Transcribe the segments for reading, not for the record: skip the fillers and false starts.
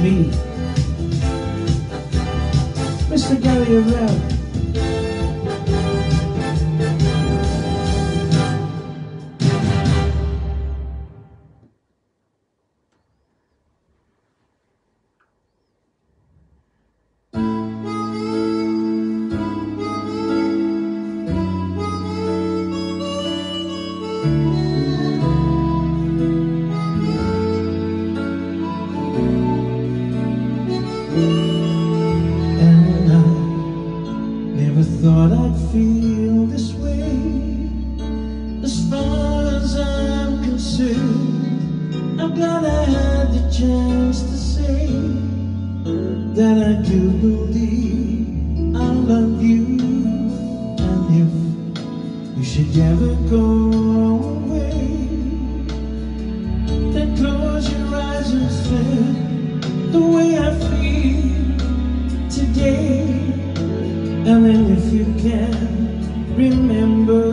me, Mr. Gary Rell. Thought I'd feel this way. As far as I'm concerned, I'm glad I had the chance to say that I do believe I love you. And if you should ever go away, then close your eyes and feel the way I feel today. And then if you can remember,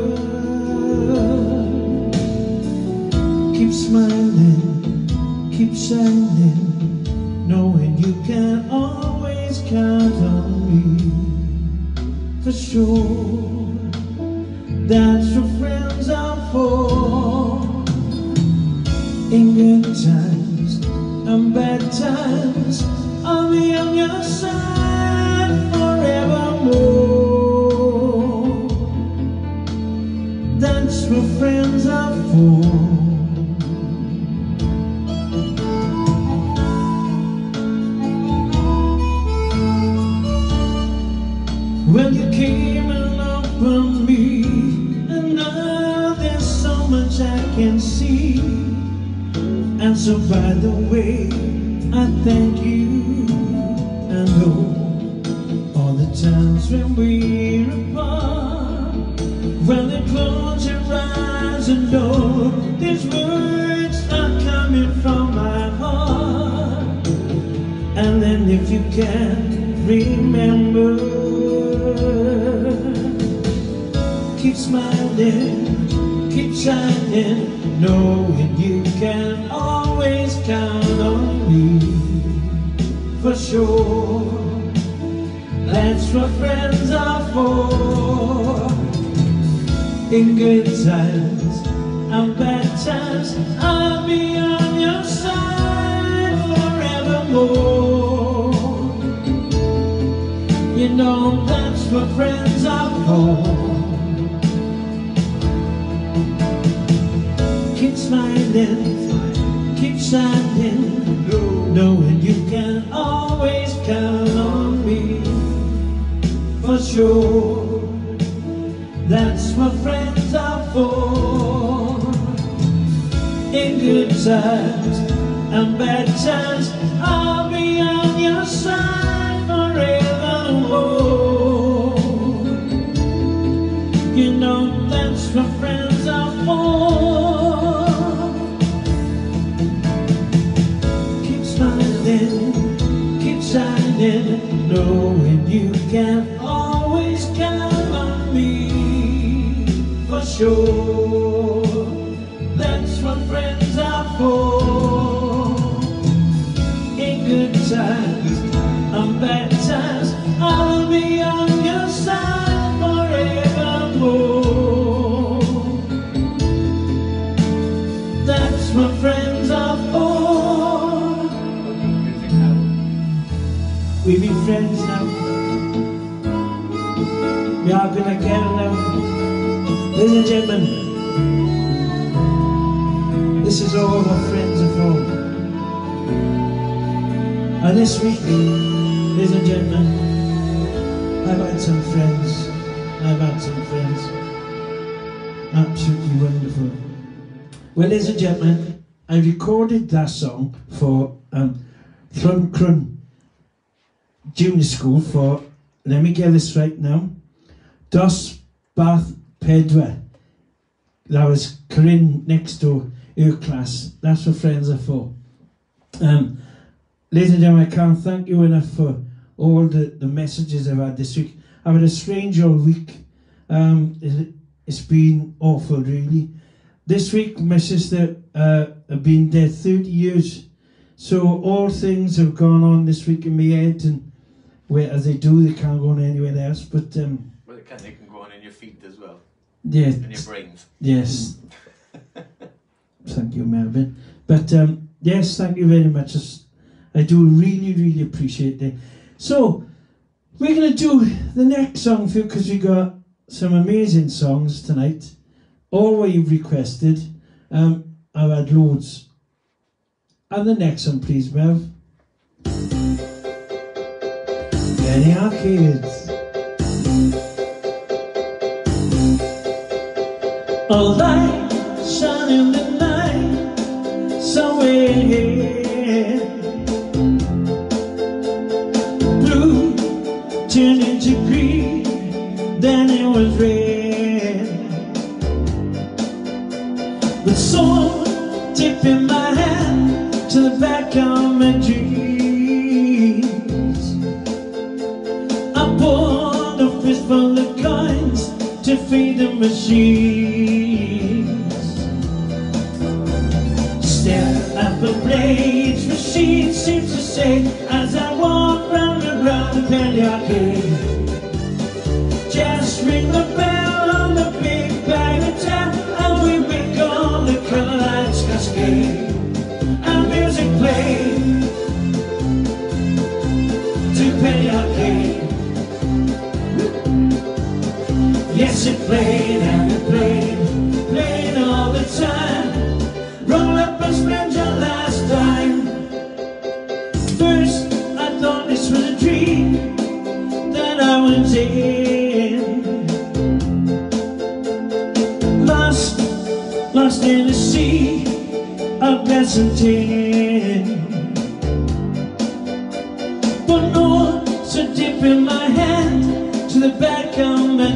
keep smiling, keep shining, knowing you can always count on me. For sure, that's what friends are for. In good times and bad times, I'll be on your side forevermore. That's what friends are for. Well, you came and opened me, and now there's so much I can see. And so by the way, I thank you. And all the times when we're apart, when you close your eyes and know these words are coming from my heart. And then if you can remember, keep smiling, keep shining, knowing you can always count on me. For sure, that's what friends are for. In good times and bad times, I'll be on your side forevermore. You know that's what friends are for. Keep smiling, keep shining, knowing you can always count on me. For sure, that's what friends are for. In good times and bad times, I'll be on your side forevermore. You know that's what friends are for. Keep smiling, keep shining, knowing you can always count on me. For sure, that's what friends are for. In good times and bad times, I'll be on your side forevermore. That's what friends are for. We be friends now. We are gonna get it now. Ladies and gentlemen, this is all our friends are for. And this week, ladies and gentlemen, I've had some friends. Absolutely wonderful. Well, ladies and gentlemen, I recorded that song for Penycoedcae Junior School for, let me get this right now, Dos Bath Pedwa. That was Corinne next door, her class. That's what friends are for. Ladies and gentlemen, I can't thank you enough for all the messages I've had this week. I've had a strange old week. It's been awful, really. This week, my sister have been dead 30 years So all things have gone on this week in my head, and where as they do, they can't go on anywhere else. But well, they can go on in your feet as well. Yeah. And your brains. Yes. Thank you, Melvin. But yes, thank you very much. I do really, really appreciate it. So we're going to do the next song for you, because we got some amazing songs tonight. All what you've requested. I've had loads. And the next one, please, Mev. Penycoedcae. A light shine in the night somewhere. Blue turned into green, then it was red. The soul dipping my hand to the back of my dreams. I poured a fistful of coins to feed the machines. Stare at the blades, machine seems to say, as I walk round and round the Penycoedcae. Just ring the bell on the big bag of tap, and we wiggle the colour lights cascade. And music played to Penycoedcae. Yes, it played and it played, played all the time. Roll up and spend your last dime. First, I thought this was a dream that I was in. Lost in the sea of blessed tin. But no, so dip in my hand to the back of my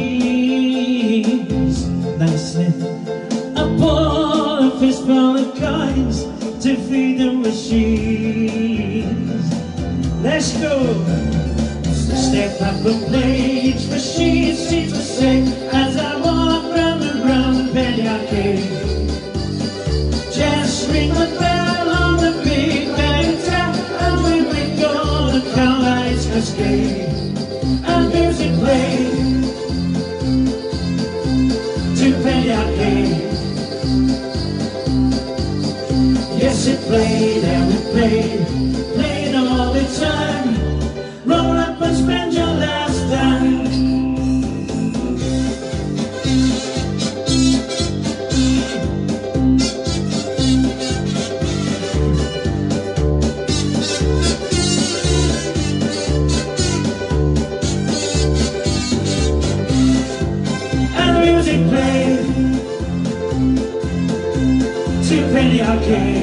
jeans. Nicely. I poured a fistful of coins to feed the machines. Let's go. Step up the blades, machines seem to say, as I walk round and round the Penycoedcae. Just ring the bell on the big bag of tap, and we wiggle the colour lights cascade. And music played to Penycoedcae. Yes, it played and it played, played all the time. Roll up and spend your last dime. And the music played to Penycoedcae.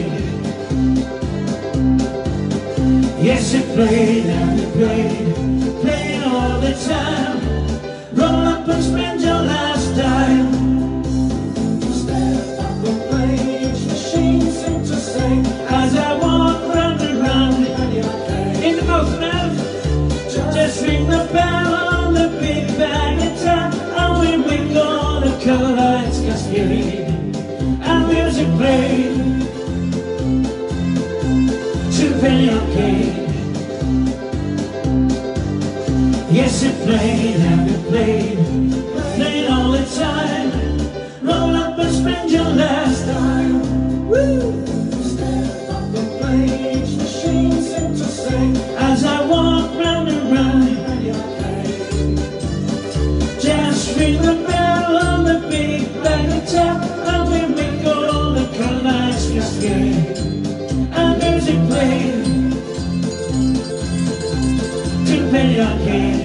Yes, it played and it played, played all the time. Roll up and spend your last dime. Step up the blades, machines seem to say, as I walk round and round in the mouth now. Just ring the bell on the big bag of tap, and we wiggle the colour lights cascade. And music played to Penycoedcae. Yes, it played and it played, played all the time. Roll up and spend your last dime. Woo! Step up the blades, machines seem to say, as I walk round and round. Just ring the bell on the big bag of tap, and we wiggle the colour lights cascade. And music played to Penycoedcae.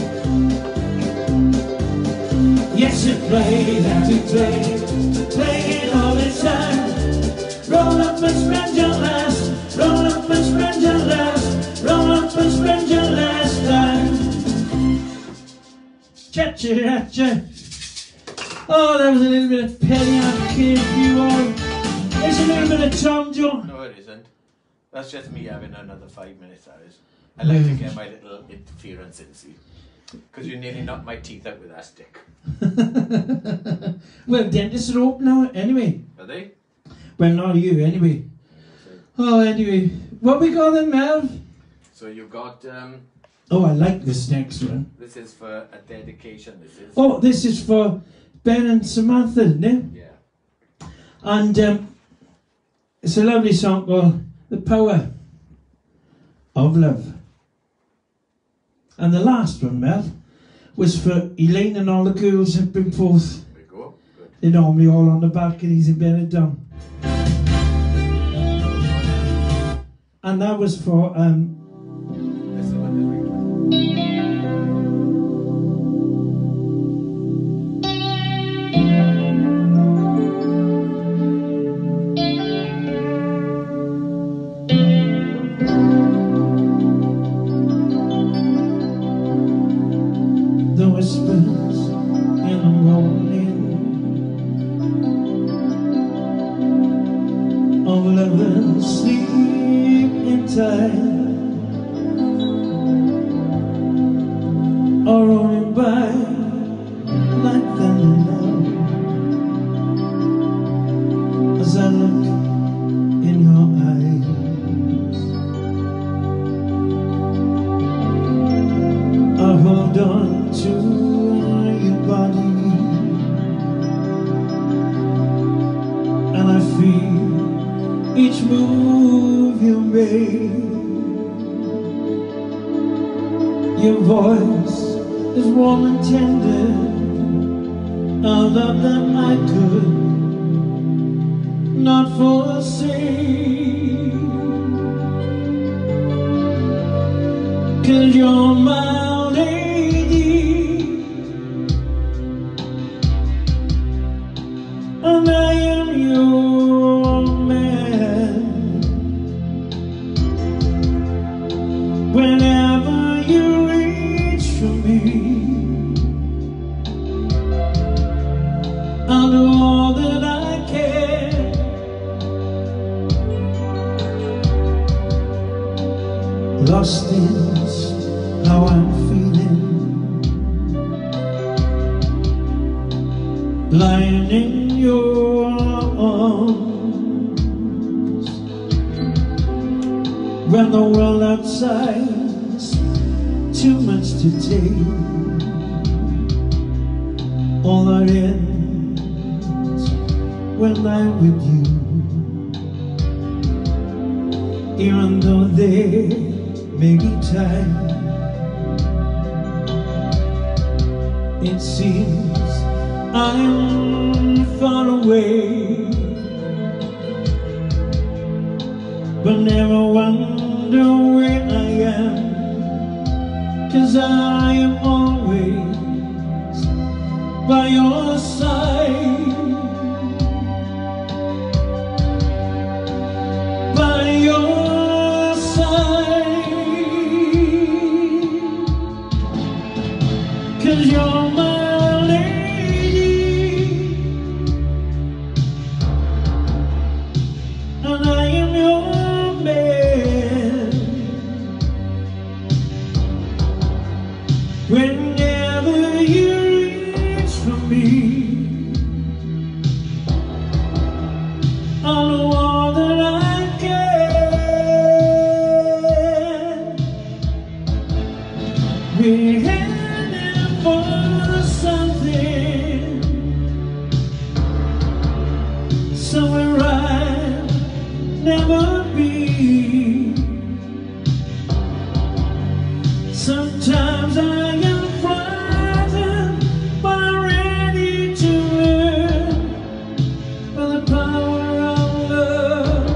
Yes, it played and it played, played all the time. Roll up and spend your last, roll up and spend your last, roll up and spend your last time. Cha-cha-cha. Oh, that was a little bit of Penycoedcae for you all. There's a little bit of Tom Jones. No, it isn't. That's just me having another 5 minutes, that is. I like to get my little interference in, see. Because you nearly knocked my teeth out with that stick. Well, dentists are open now anyway. Are they? Well, not you anyway. Oh, anyway, what we got then, Mel? So you've got, Oh, I like this next one. this is for a dedication, this is. Oh, this is for Ben and Samantha, isn't it? Yeah. And it's a lovely song called The Power of Love. And the last one, Mel, was for Elaine and all the girls up in Forth. There we go. Good. They're normally all on the balconies in Benidorm. And that was for This is the one that we play. the whispers in the morning of lovers sleeping tight are rolling by like thunder now as I look in your eyes. I hold on to your body and I feel each move you make. Your voice is warm and tender, a love that I could not forsake. 'Cause you're my lady and I am your man. Whenever you reach for me, I'll do all that I can. Lost is how I'm feeling, lying in your arms, when the world outside's too much to take. All that ends when I'm with you, even though there may be time. It seems I'm far away, but never wonder where I am, 'cause I am always by your side, by your side, 'cause you're my lady and I am your man. Whenever you reach for me, I'll do all that I can. We're heading for something, somewhere I'll never be. Sometimes I am frightened, but I'm ready to learn by the power of love.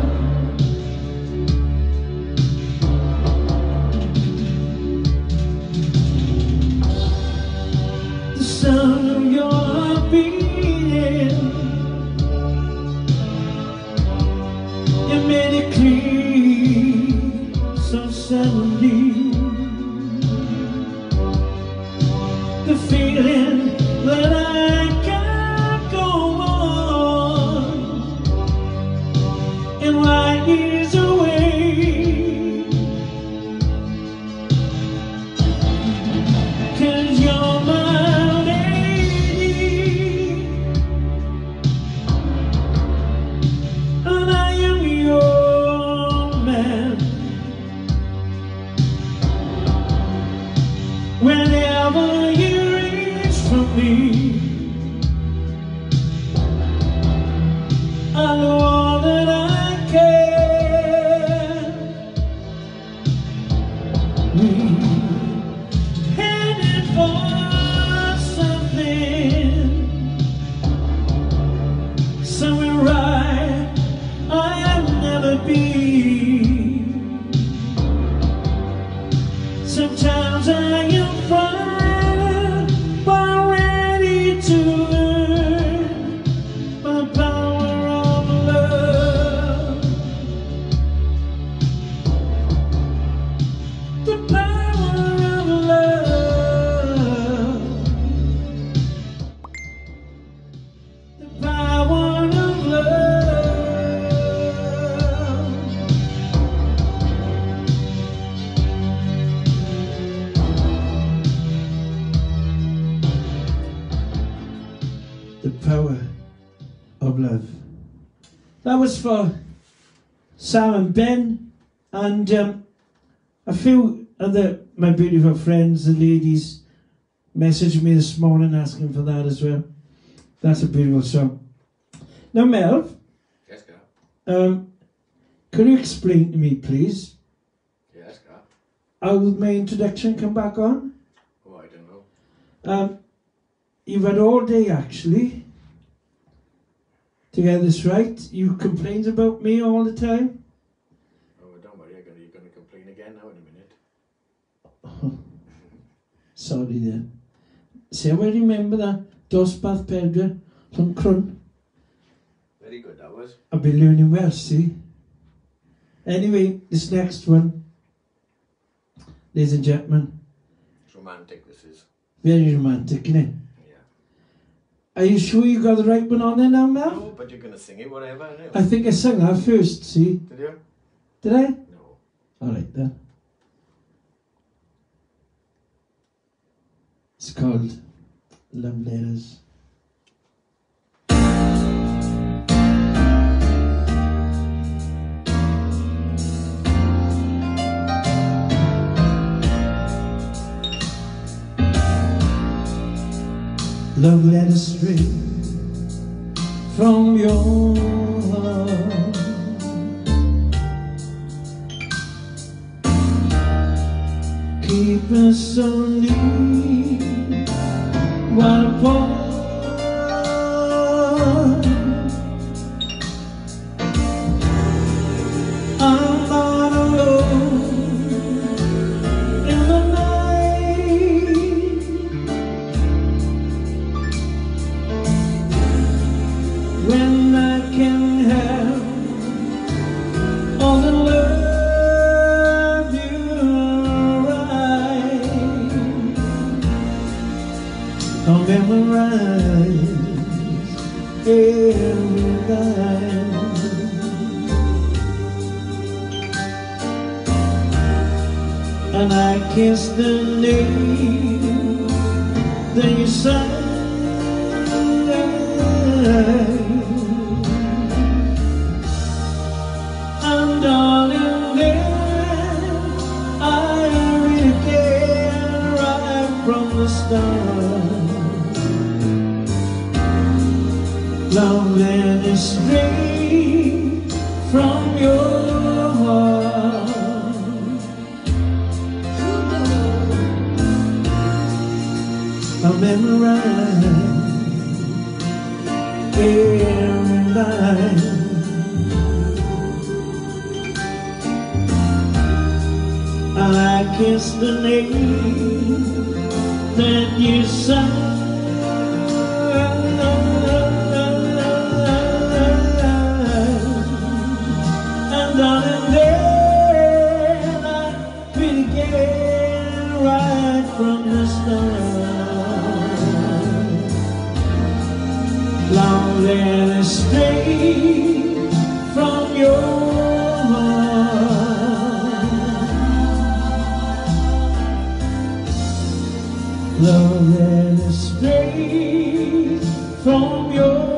The sound of your heart beating, you made it clear so suddenly. The feeling that I can't go on and light years away. 'Cause you're my lady and I am your That was for Sam and Ben, and a few other my beautiful friends, the ladies, messaged me this morning asking for that as well. That's a beautiful song. Now, Mel. Yes, Carl. Can you explain to me, please, Yes, Carl. how did my introduction come back on? Oh, I don't know. You've had all day, actually, to get this right. You complained about me all the time. Oh, don't worry, you're going to complain again now in a minute. Sorry then. See, I remember that dosbarth pedwar from Crun. Very good, that was. I've been learning Welsh, see. Anyway, this next one, ladies and gentlemen. It's romantic, this is. Very romantic, isn't it? Yeah. Are you sure you got the right one on there now, Mel? No, but you're going to sing it, whatever, innit? I think I sang that first, see? Did you? Did I? No. Alright then. It's called Love Letters. Love letters straight from your heart, keep us only while apart. I'm not alone in the night, when I can have all the love you write. I'll memorize every line, and I kiss the name that you sign. And darling, then I really care right from the start. Love letters straight from your heart. I'll memorize every line, and I kiss the name that you sign. And darling, then I begin right from the start. Long letters straight from your heart. Love letters straight from your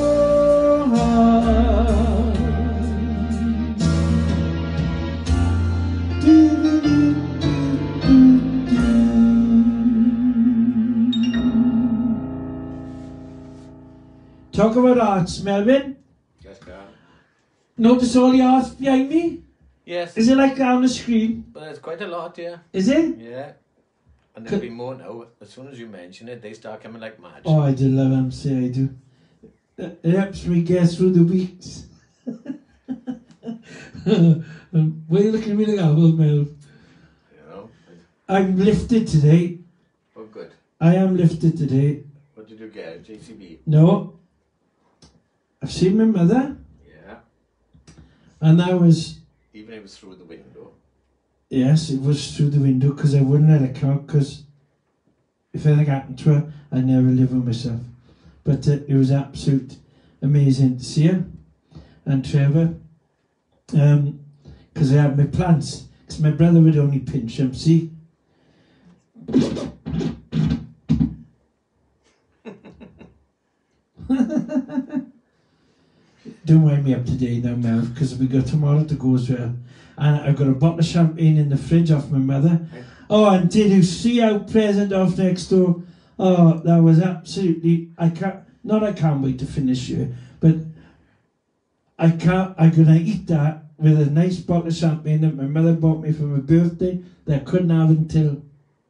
heart. Talk about arts, Melvin. Yes, Carl. Notice all the art behind me? Yes. Is it like that on the screen? But there's quite a lot, yeah. Is it? Yeah. And there'll be more now. As soon as you mention it, they start coming like mad. Oh, I do love them, say I do. It helps me get through the weeks. Why are you looking at me like that, Mel? You know? I'm lifted today. Oh, good. I am lifted today. What did you get? JCB? No. I've seen my mother, Yeah. and I was... Even if it was through the window. Yes, it was through the window, because I wouldn't let her out, because if anything happened to her, I'd never live with myself. But it was absolute amazing to see her and Trevor, because I had my plants, because my brother would only pinch them, see? don't wind me up today now, Mel, because we got tomorrow to go as well. And I've got a bottle of champagne in the fridge off my mother. Oh, and did you see our present off next door? Oh, that was absolutely, I can't wait to finish it, but I'm gonna eat that with a nice bottle of champagne that my mother bought me for my birthday that I couldn't have until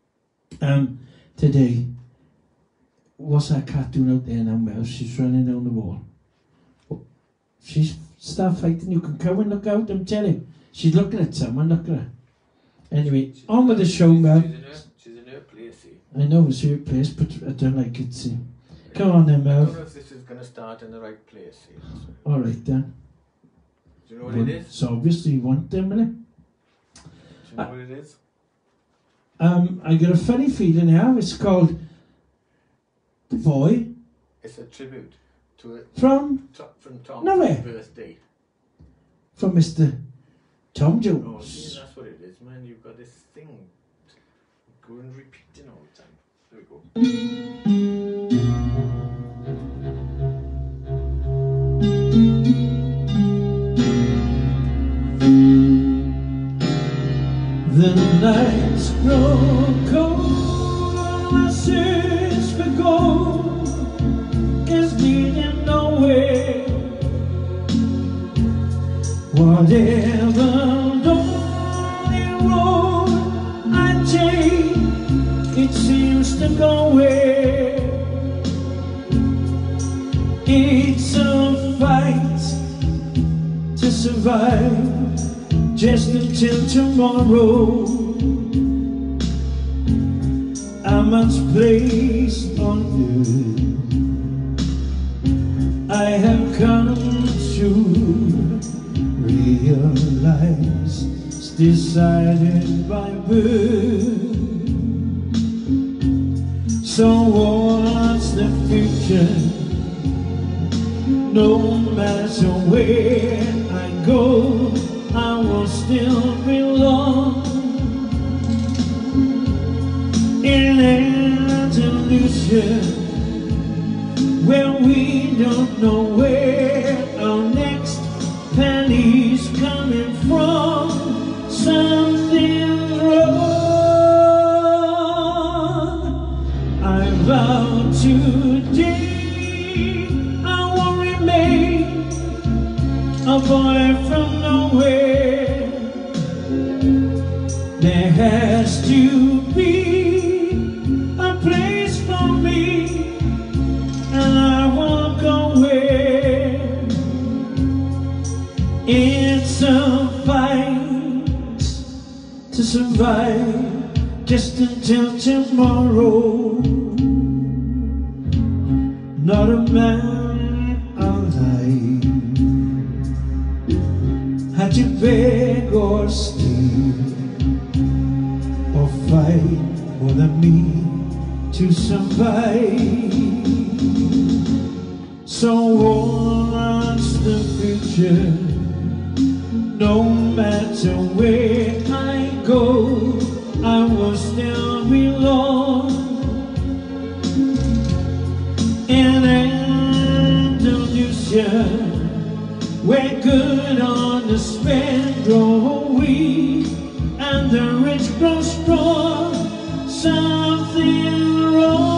today. What's that cat doing out there now, Mel? She's running down the wall. Oh, she's start fighting. You can come and look out, I'm telling you. She's looking at someone, look at her. Anyway, on with the show, Mel. She's in her place, see. I know it's your place, but I don't like it, see. Come on then, Mel. I don't know if this is going to start in the right place, see. Alright then. Do you know what it is? So obviously you want them, innit? Do you know what it is? I got a funny feeling now. It's called The Boy. It's a tribute to it From Tom's nowhere. birthday. From Mr. Tom Oh, Jones. see, that's what it is, man. You've got this thing going repeating all the time. There we go. The nights grow cold, I search for gold is leading nowhere. Whatever lonely road I take, it seems to go where. It's a fight to survive just until tomorrow. I'm much placed on you. I have come to realize it's decided by birth. So what's the future? No matter where I go, I will still belong in Andalusia, where we don't know where our next penny's coming from. Something's wrong. I vow today I will remain a boy from nowhere. There has to be a place for me, and I will go where. It's a fight to survive just until tomorrow. Not a man alive had to beg or steal or fight more than me to survive. So what's the future? No matter where I go, I will still belong in Andalusia, where good underspent grow weak and the rich grow strong. Something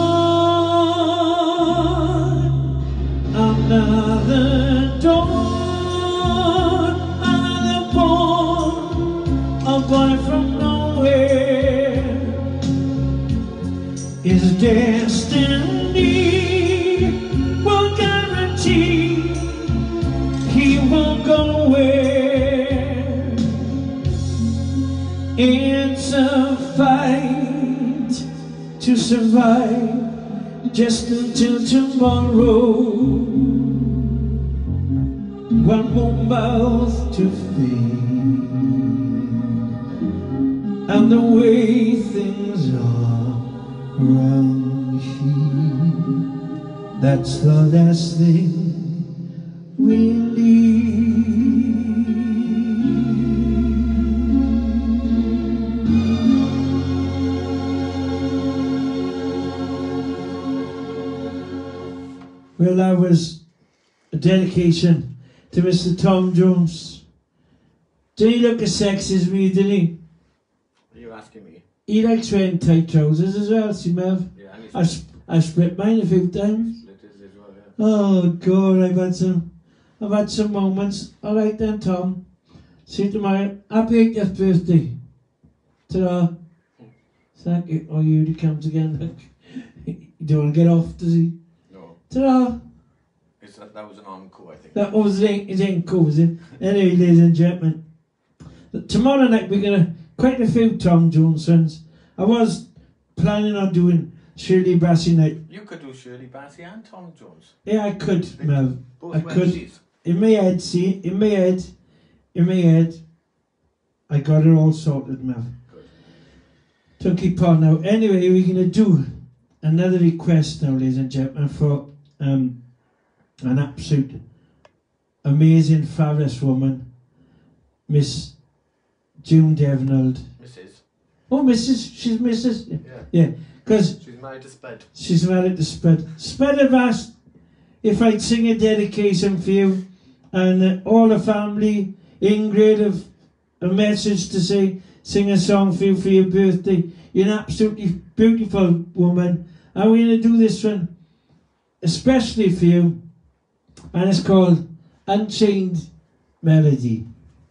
wrong. Another dawn, another born, a boy from nowhere is destiny. Will guarantee he won't go where. It's a fight to survive just until tomorrow. One more mouth to feed, and the way things are around here, that's the last thing we need. Well, that was a dedication to Mr. Tom Jones. Did he look as sexy as me, did he? Are you asking me? He likes wearing tight trousers as well, see Melv? Yeah, I've split mine a few times. Split his as well, yeah. Oh God, I've had some moments. Alright then, Tom. See you tomorrow. Happy 80th birthday. Ta-da. Thank you. Oh, he comes again. You don't want to get off, does he? No. Ta-da. That was an encore, I think. That was his encore, was it? Anyway, ladies and gentlemen, tomorrow night we're going to quite a few Tom Jones songs. I was planning on doing Shirley Bassey night. You could do Shirley Bassey and Tom Jones. Yeah, I could, Mel. Both I could. Wednesdays. In my head, see, in my head, I got it all sorted, Mel. Good. Don't keep on now. Anyway, we're going to do another request now, ladies and gentlemen, for an absolute amazing, fabulous woman, Miss June Devnold. Mrs. Oh, Mrs. She's Mrs. Yeah. Yeah, because She's married to Spud. she's married to Spud. Spud have asked if I'd sing a dedication for you, and all the family. Ingrid have a message to say, sing a song for you for your birthday. You're an absolutely beautiful woman, and we're going to do this one especially for you, and it's called Unchained Melody.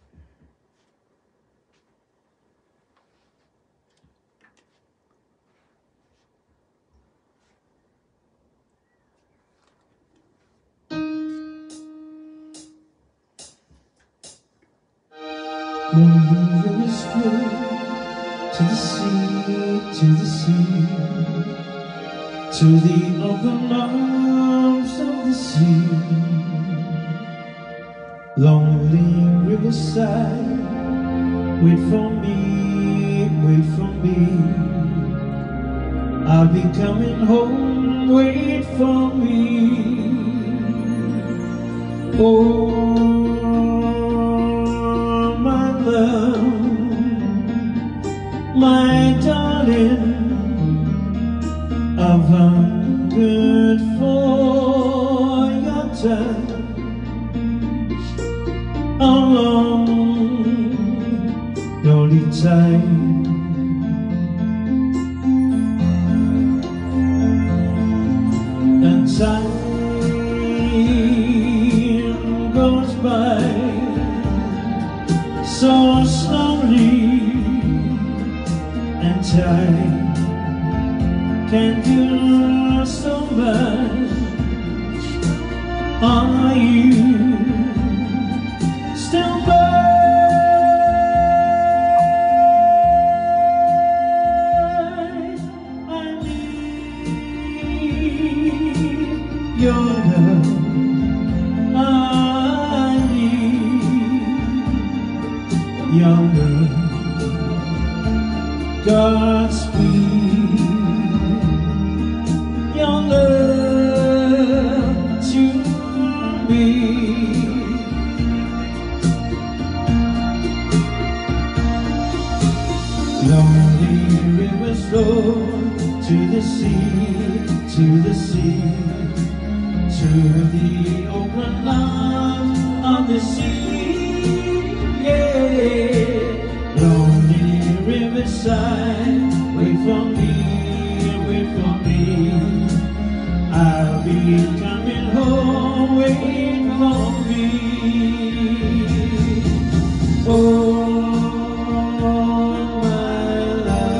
Lonely rivers flow to the sea, to the sea, to the open arms of the sea. Lonely riverside, wait for me, wait for me. I'll be coming home, wait for me. Oh, my darling, I've hungered for your touch. A long, lonely time, and time goes by so slowly, and time can do so much. Are you still mine? I need your love. I need your love. Godspeed, your love to me. Lonely rivers flow to the sea, to the sea, to the open arms of the sea. Yeah, lonely riverside, wait for me, wait for me. I'll be coming home, wait for me. Oh, my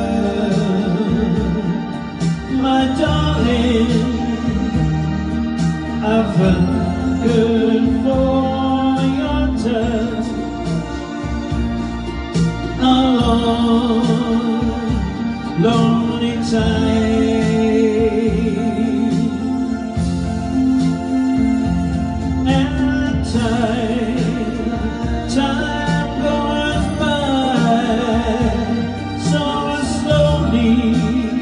love, my darling, I've hungered for your touch. A long, lonely time, and time goes by so slowly,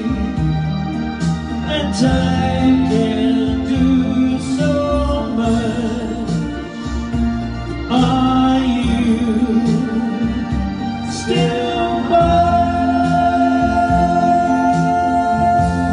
and time can do so much. Are you still mine?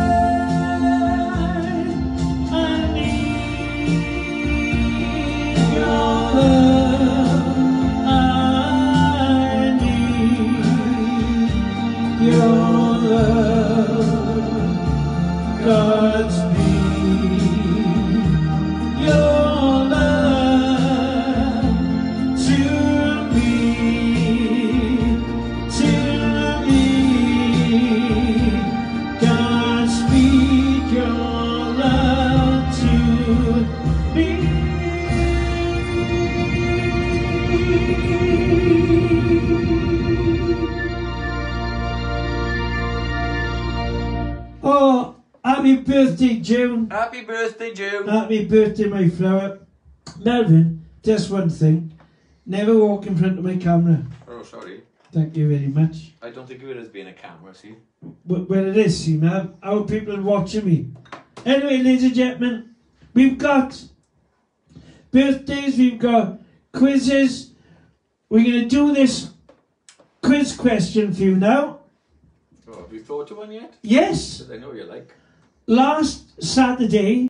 birthday, June. Happy birthday, June. Happy birthday, my flower. Melvin, just one thing. Never walk in front of my camera. Oh, sorry. Thank you very much. I don't think of it as being a camera, see? Well, it is, see, man. Our people are watching me. Anyway, ladies and gentlemen, we've got birthdays, we've got quizzes. We're going to do this quiz question for you now. Oh, have you thought of one yet? Yes. Because I know you like. Last Saturday,